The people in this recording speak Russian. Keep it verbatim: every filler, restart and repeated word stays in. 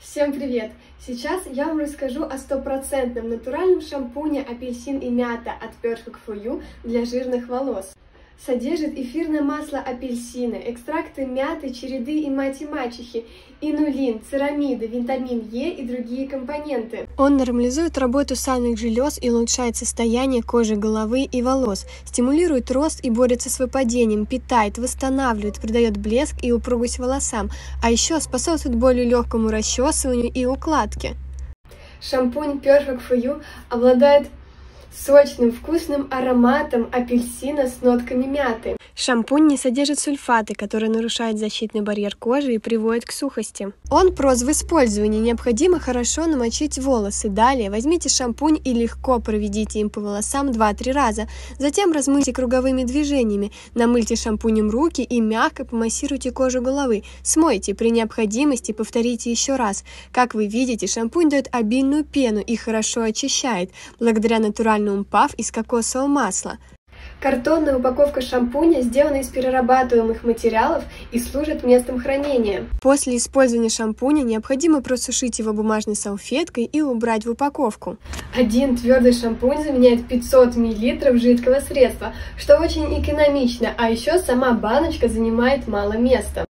Всем привет! Сейчас я вам расскажу о стопроцентном натуральном шампуне апельсин и мята от Perfect for You для жирных волос. Содержит эфирное масло апельсина, экстракты мяты, череды и мати-мачехи, инулин, церамиды, витамин Е и другие компоненты. Он нормализует работу сальных желез и улучшает состояние кожи головы и волос, стимулирует рост и борется с выпадением, питает, восстанавливает, придает блеск и упругость волосам, а еще способствует более легкому расчесыванию и укладке. Шампунь Perfect for You обладает сочным, вкусным ароматом апельсина с нотками мяты. Шампунь не содержит сульфаты, которые нарушают защитный барьер кожи и приводят к сухости. Он прост в использовании, необходимо хорошо намочить волосы. Далее возьмите шампунь и легко проведите им по волосам два-три раза. Затем размойте круговыми движениями, намыльте шампунем руки и мягко помассируйте кожу головы. Смойте, при необходимости повторите еще раз. Как вы видите, шампунь дает обильную пену и хорошо очищает, благодаря натуральному паф из кокосового масла. Картонная упаковка шампуня сделана из перерабатываемых материалов и служит местом хранения. После использования шампуня необходимо просушить его бумажной салфеткой и убрать в упаковку. Один твердый шампунь заменяет пятьсот миллилитров жидкого средства, что очень экономично, а еще сама баночка занимает мало места.